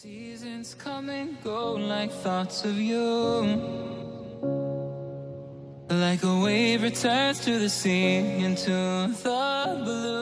Seasons come and go like thoughts of you. Like a wave returns to the sea, into the blue.